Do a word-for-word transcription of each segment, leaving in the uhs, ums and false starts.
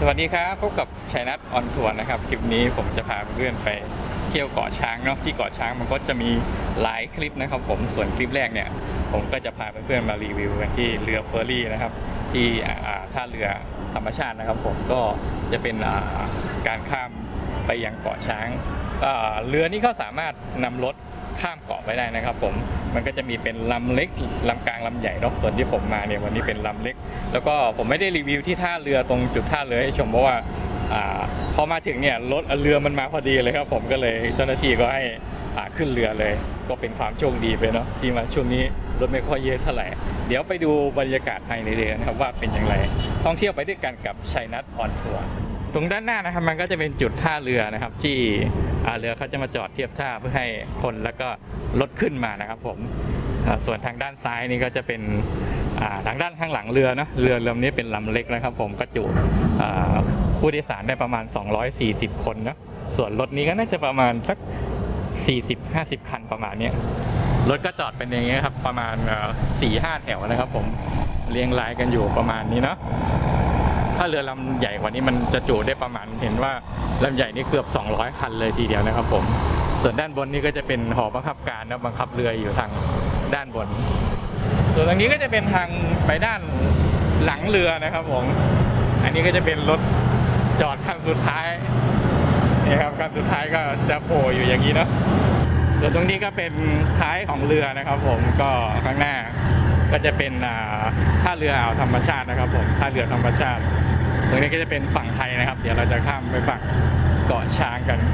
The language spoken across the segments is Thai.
สวัสดีครับพบกับชัยนัทออนทัวร์นะครับคลิปนี้ผมจะพาเพื่อนไปเที่ยวเกาะช้างเนาะที่เกาะช้างมันก็จะมีหลายคลิปนะครับผมส่วนคลิปแรกเนี่ยผมก็จะพาเพื่อนๆมารีวิวกันที่เรือเฟอร์รี่นะครับที่ท่าเรือธรรมชาตินะครับผมก็จะเป็นการข้ามไปยังเกาะช้างเรือนี้เขาสามารถนำรถข้ามเกาะไปได้นะครับผมมันก็จะมีเป็นลำเล็กลำกลางลำใหญ่เนาะส่วนที่ผมมาเนี่ยวันนี้เป็นลำเล็กแล้วก็ผมไม่ได้รีวิวที่ท่าเรือตรงจุดท่าเรือให้ชมเพราะว่าอ่าพอมาถึงเนี่ยรถเรือมันมาพอดีเลยครับผมก็เลยเจ้าหน้าที่ก็ให้ขึ้นเรือเลยก็เป็นความโชคดีไปเนาะที่มาช่วงนี้รถไม่ค่อยเยอะเท่าไหร่เดี๋ยวไปดูบรรยากาศภายในเรือนะครับว่าเป็นอย่างไรท่องเที่ยวไปด้วยกันกับชัยนัทออนทัวร์ตรงด้านหน้านะครับมันก็จะเป็นจุดท่าเรือนะครับที่เรือเขาจะมาจอดเทียบท่าเพื่อให้คนแล้วก็รถขึ้นมานะครับผมส่วนทางด้านซ้ายนี่ก็จะเป็นทางด้านข้างหลังเรือนะเรือลำนี้เป็นลำเล็กนะครับผมก็จุผู้โดยสารได้ประมาณสองร้อยสี่สิบคนนะส่วนรถนี้ก็น่าจะประมาณสักสี่สิบ ห้าสิบคันประมาณนี้รถก็จอดเป็นอย่างนี้ครับประมาณ สี่ห้า แถวนะครับผมเรียงรายกันอยู่ประมาณนี้เนาะถ้าเรือลำใหญ่กว่านี้มันจะจุได้ประมาณเห็นว่าลำใหญ่นี่เกือบสองร้อยคันเลยทีเดียวนะครับผมส่วนด้านบนนี่ก็จะเป็นหอบังคับการนะบังคับเรืออยู่ทางด้านบนส่วนตรงนี้ก็จะเป็นทางไปด้านหลังเรือนะครับผมอันนี้ก็จะเป็นรถจอดคันสุดท้ายนี่ครับคันสุดท้ายก็จะโผล่อยู่อย่างนี้เนาะส่วนตรงนี้ก็เป็นท้ายของเรือนะครับผมก็ข้างหน้าก็จะเป็นท่าเรืออ่าวธรรมชาตินะครับผมท่าเรือธรรมชาติตรงนี้ก็จะเป็นฝั่งไทยนะครับเดี๋ยวเราจะข้ามไปฝั่งเกาะช้างกัน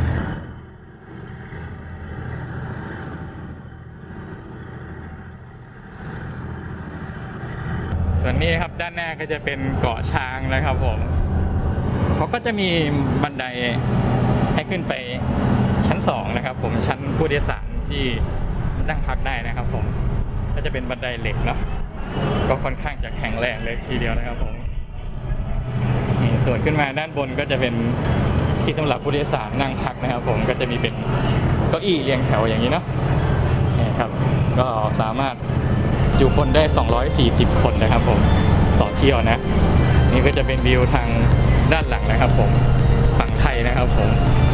ส่วนนี้ครับด้านหน้าก็จะเป็นเกาะช้างนะครับผมเขาก็จะมีบันไดให้ขึ้นไปชั้นสองนะครับผมชั้นผู้โดยสารที่นั่งพักได้นะครับผมก็จะเป็นบันไดเหล็กเนาะก็ค่อนข้างจะแข็งแรงเลยทีเดียวนะครับผมส่วนขึ้นมาด้านบนก็จะเป็นที่สำหรับผู้โดยสารนั่งพักนะครับผมก็จะมีเป็นเก้าอี้เรียงแถวอย่างนี้เนาะนี่ครับก็สามารถจุคนได้สองร้อยสี่สิบคนนะครับผมต่อเที่ยวนะนี่ก็จะเป็นวิวทางด้านหลังนะครับผมฝั่งไทยนะครับผม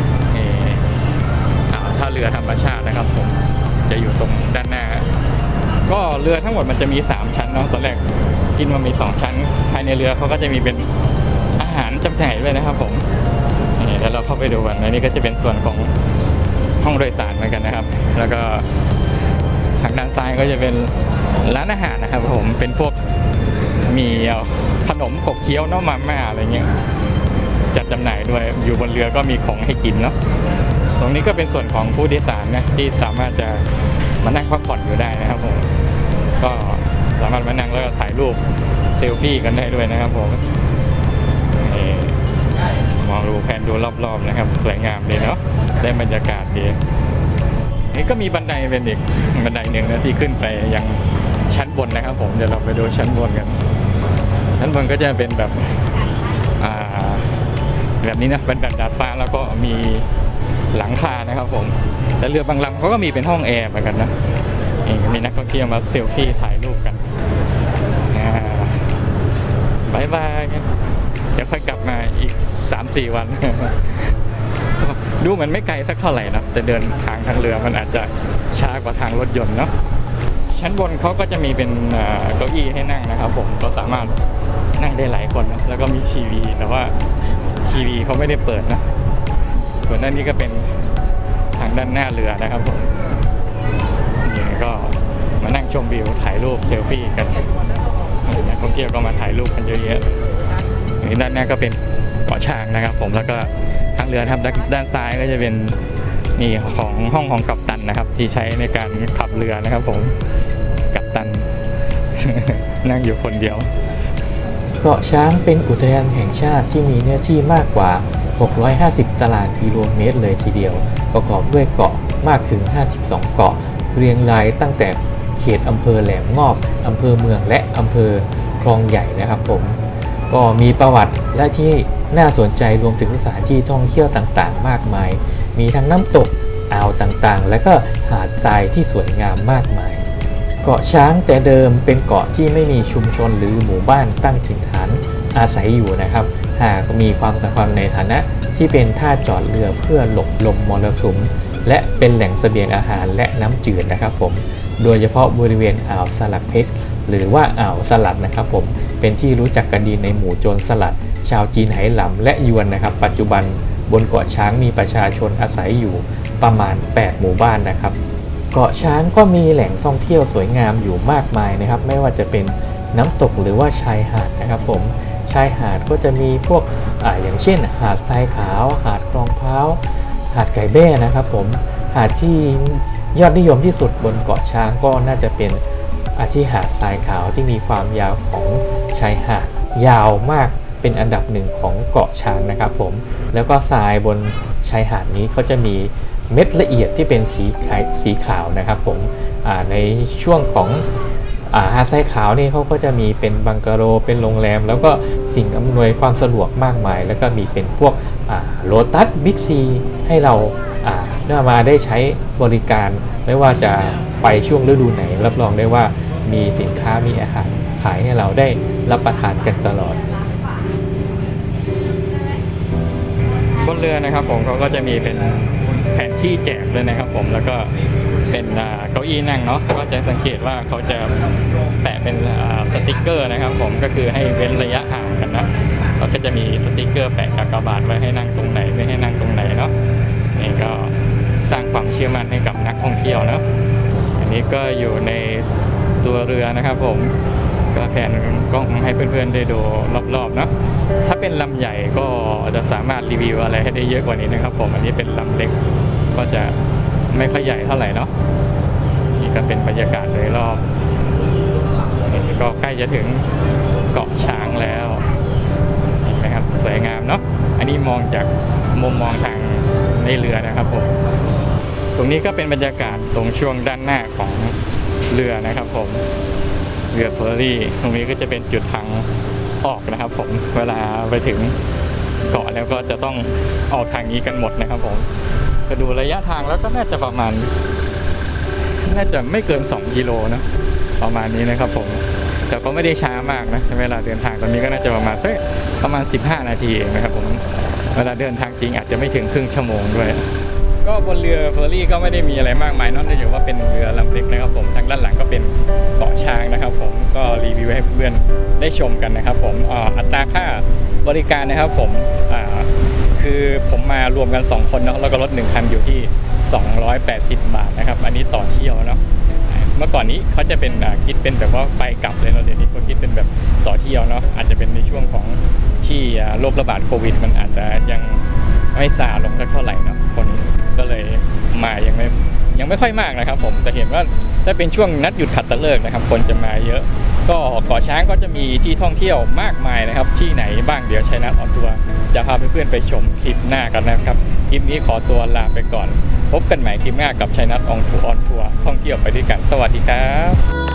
ท่าเรือธรรมชาตินะครับผมจะอยู่ตรงด้านหน้าก็เรือทั้งหมดมันจะมีสามชั้นเนาะตอนแรกคิดว่ามีสองชั้นภายในเรือเขาก็จะมีเป็นอาหารจำหน่ายด้วยนะครับผมนี่แล้วเราเข้าไปดูกันอันนี้ก็จะเป็นส่วนของห้องโดยสารเหมือนกันนะครับแล้วก็ทางด้านซ้ายก็จะเป็นร้านอาหารนะครับผมเป็นพวกมีขนมกบเคี้ยวน้ำมันแม่อะไรเงี้ยจัดจำหน่ายด้วยอยู่บนเรือก็มีของให้กินเนาะตรงนี้ก็เป็นส่วนของผู้โดยสารนะที่สามารถจะมานั่งพักผ่อนอยู่ได้นะครับผมก็สามารถมานั่งแล้วก็ถ่ายรูปเซลฟี่กันได้ด้วยนะครับผมมองดูแผนดูรอบๆนะครับสวยงามดีเนาะได้บรรยากาศดีนี่ก็มีบันไดเป็นอีกบันไดหนึ่งนะที่ขึ้นไปยังชั้นบนนะครับผมเดี๋ยวเราไปดูชั้นบนกันชั้นบนก็จะเป็นแบบแบบนี้นะเป็นแบบดาดฟ้าแล้วก็มีหลังคานะครับผมแต่เรือบางลำเขาก็มีเป็นห้องแอร์เหมือนกันนะมีนักท่องเที่ยวมาเซลฟี่ถ่ายรูปกันบายบายเดี๋ยวค่อยกลับมาอีก สามสี่ วันดูเหมือนไม่ไกลสักเท่าไหร่นะแต่เดินทางทางเรือมันอาจจะช้ากว่าทางรถยนต์เนาะชั้นบนเขาก็จะมีเป็นเก้าอี้ให้นั่งนะครับผมก็สามารถนั่งได้หลายคนนะแล้วก็มีทีวีแต่ว่าทีวีเขาไม่ได้เปิดนะส่วนด้านนี้ก็เป็นทางด้านหน้าเรือนะครับผมนี่ก็มานั่งชมวิวถ่ายรูปเซลฟี่กันนักท่องเที่ยวก็มาถ่ายรูปกันเยอะแยะด้านหน้าก็เป็นเกาะช้างนะครับผมแล้วก็ทางเรือทางด้านซ้ายก็จะเป็นนี่ของห้องของกัปตันนะครับที่ใช้ในการขับเรือนะครับผมกัปตัน นั่งอยู่คนเดียวเกาะช้างเป็นอุทยานแห่งชาติที่มีเนื้อที่มากกว่าหกร้อยห้าสิบตารางกิโลเมตรเลยทีเดียวประกอบด้วยเกาะมากถึงห้าสิบสองเกาะเรียงรายตั้งแต่เขตอำเภอแหลมงอบอำเภอเมืองและอำเภอคลองใหญ่นะครับผมก็มีประวัติและที่น่าสนใจรวมถึงสถานที่ท่องเที่ยวต่างๆมากมายมีทั้งน้ำตกอ่าวต่างๆและก็หาดทรายที่สวยงามมากมายเกาะช้างแต่เดิมเป็นเกาะที่ไม่มีชุมชนหรือหมู่บ้านตั้งถิ่นฐานอาศัยอยู่นะครับหากมีความสำคัญในฐานะที่เป็นท่าจอดเรือเพื่อหลบลมมรสุมและเป็นแหล่งเสบียงอาหารและน้ำจืดนะครับผมโดยเฉพาะบริเวณอ่าวสลัดเพชรหรือว่าอ่าวสลัดนะครับผมเป็นที่รู้จักกันดีในหมู่โจรสลัดชาวจีนไหหลำและยวนนะครับปัจจุบันบนเกาะช้างมีประชาชนอาศัยอยู่ประมาณแปดหมู่บ้านนะครับเกาะช้างก็มีแหล่งท่องเที่ยวสวยงามอยู่มากมายนะครับไม่ว่าจะเป็นน้ำตกหรือว่าชายหาดนะครับผมชายหาดก็จะมีพวก อ่าอย่างเช่นหาดทรายขาวหาดคลองพร้าวหาดไก่แบ้นะครับผมหาดที่ยอดนิยมที่สุดบนเกาะช้างก็น่าจะเป็นอาที่หาดทรายขาวที่มีความยาวของชายหาดยาวมากเป็นอันดับหนึ่งของเกาะช้างนะครับผมแล้วก็ทรายบนชายหาดนี้เขาจะมีเม็ดละเอียดที่เป็นสีขาวสีขาวนะครับผมในช่วงของหาดทรายขาวนี่เขาก็จะมีเป็นบังกะโรเป็นโรงแรมแล้วก็สิ่งอำนวยความสะดวกมากมายแล้วก็มีเป็นพวกโลตัสบิ๊กซีให้เราเมื่อมาได้ใช้บริการไม่ว่าจะไปช่วงฤดูไหนรับรองได้ว่ามีสินค้ามีอาหารขายให้เราได้รับประทานกันตลอดบนเรือนะครับผมเขาก็จะมีเป็นแผนที่แจกเลยนะครับผมแล้วก็เป็นเก้าอี้นั่งเนาะก็จะสังเกตว่าเขาจะแปะเป็นสติกเกอร์นะครับผมก็คือให้เว้นระยะห่างกันนะแล้วก็จะมีสติกเกอร์แปะกากบาทไว้ให้นั่งตรงไหนไม่ให้นั่งตรงไหนเนาะนี่ก็สร้างความเชื่อมั่นให้กับนักท่องเที่ยวเนาะอันนี้ก็อยู่ในตัวเรือนะครับผมก็แผนกล้องให้เพื่อนๆได้ดูรอบๆเนาะถ้าเป็นลำใหญ่ก็จะสามารถรีวิวอะไรให้ได้เยอะกว่านี้นะครับผมอันนี้เป็นลำเล็กก็จะไม่ค่อยใหญ่เท่าไหร่เนาะนี่ก็เป็นบรรยากาศโดยรอบก็ใกล้จะถึงเกาะช้างแล้วเห็นไหมครับสวยงามเนาะอันนี้มองจากมุมมองทางในเรือนะครับผมตรงนี้ก็เป็นบรรยากาศตรงช่วงด้านหน้าของเรือนะครับผมเรือเฟอร์รี่ตรงนี้ก็จะเป็นจุดทางออกนะครับผมเวลาไปถึงเกาะแล้วก็จะต้องออกทางนี้กันหมดนะครับผมจะดูระยะทางแล้วก็น่าจะประมาณน่าจะไม่เกินสองกิโลนะประมาณนี้นะครับผมแต่ก็ไม่ได้ช้ามากนะเวลาเดินทางตอนนี้ก็น่าจะประมาณประมาณสิบห้านาทีเองนะครับผมเวลาเดินทางจริงอาจจะไม่ถึงครึ่งชั่วโมงด้วยก็บนเรือเฟอร์รี่ก็ไม่ได้มีอะไรมากมายนอกจากว่าเป็นเรือลำเล็กนะครับผมทางด้านหลังก็เป็นเกาะช้างนะครับผมก็รีวิวให้เพื่อนได้ชมกันนะครับผมอัตราค่าบริการนะครับผมคือผมมารวมกันสองคนเนาะแล้วก็รถหนึ่งคันอยู่ที่สองร้อยแปดสิบบาทนะครับอันนี้ต่อเที่ยวเนาะเมื่อก่อนนี้เขาจะเป็นคิดเป็นแบบว่าไปกลับเลยเนาะเดี๋ยวนี้ก็คิดเป็นแบบต่อเที่ยวเนาะอาจจะเป็นในช่วงของที่โรคระบาดโควิดมันอาจจะยังไม่ซาลงเท่าไหร่เนาะคนก็เลยมายังไม่ยังไม่ค่อยมากนะครับผมแต่เห็นว่าถ้าเป็นช่วงนัดหยุดขัตฤกษ์นะครับคนจะมาเยอะก็เกาะช้างก็จะมีที่ท่องเที่ยวมากมายนะครับที่ไหนบ้างเดี๋ยวชัยนัทออนทัวร์จะพาเพื่อนๆไปชมคลิปหน้ากันนะครับคลิปนี้ขอตัวลาไปก่อนพบกันใหม่คลิปหน้ากับชัยนัทออนทัวร์ท่องเที่ยวไปด้วยกันสวัสดีครับ